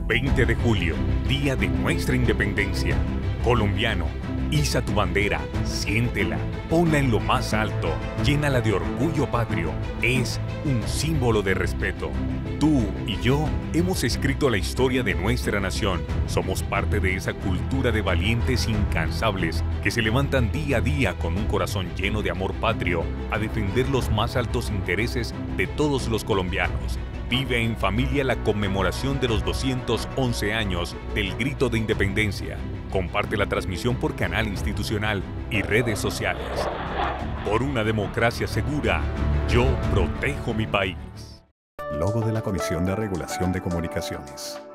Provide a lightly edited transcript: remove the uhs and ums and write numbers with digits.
20 de julio, día de nuestra independencia. Colombiano, iza tu bandera, siéntela, ponla en lo más alto, llénala de orgullo patrio. Es un símbolo de respeto. Tú y yo hemos escrito la historia de nuestra nación. Somos parte de esa cultura de valientes incansables que se levantan día a día con un corazón lleno de amor patrio a defender los más altos intereses de todos los colombianos. Vive en familia la conmemoración de los 211 años del Grito de Independencia. Comparte la transmisión por canal institucional y redes sociales. Por una democracia segura, yo protejo mi país. Logo de la Comisión de Regulación de Comunicaciones.